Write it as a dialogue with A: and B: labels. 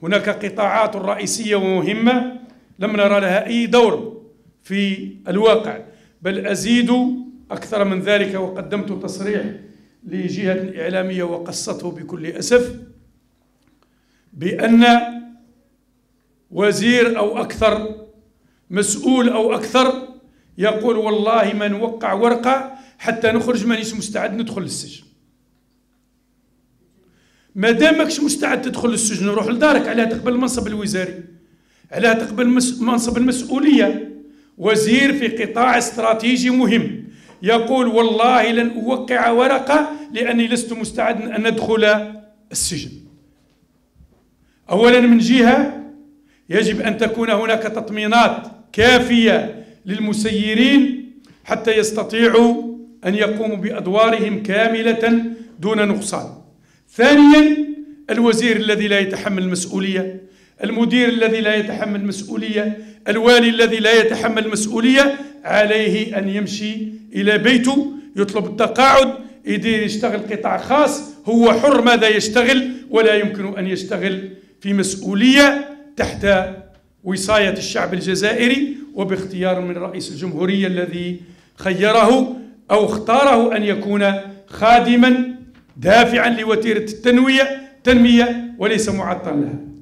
A: هناك قطاعات رئيسية ومهمة لم نرى لها أي دور في الواقع، بل أزيد أكثر من ذلك، وقدمت تصريح لجهة إعلامية وقصته بكل أسف بأن وزير أو أكثر، مسؤول أو أكثر، يقول والله ما نوقع ورقة حتى نخرج مانيش مستعد ندخل للسجن. ما دامكش مستعد تدخل للسجن روح لدارك، علاه تقبل المنصب الوزاري؟ علاه تقبل منصب المسؤولية؟ وزير في قطاع استراتيجي مهم يقول والله لن أوقع ورقة لأني لست مستعدا أن أدخل السجن. أولا من جهة يجب أن تكون هناك تطمينات كافية للمسيرين حتى يستطيعوا أن يقوموا بأدوارهم كاملة دون نقصان. ثانيا الوزير الذي لا يتحمل المسؤولية، المدير الذي لا يتحمل المسؤولية، الوالي الذي لا يتحمل المسؤولية، عليه أن يمشي إلى بيته، يطلب التقاعد، يشتغل قطاع خاص، هو حر ماذا يشتغل، ولا يمكن أن يشتغل في مسؤولية تحت وصاية الشعب الجزائري وباختيار من رئيس الجمهورية الذي خيره أو اختاره أن يكون خادما دافعا لوتيرة التنمية وليس معطلا لها.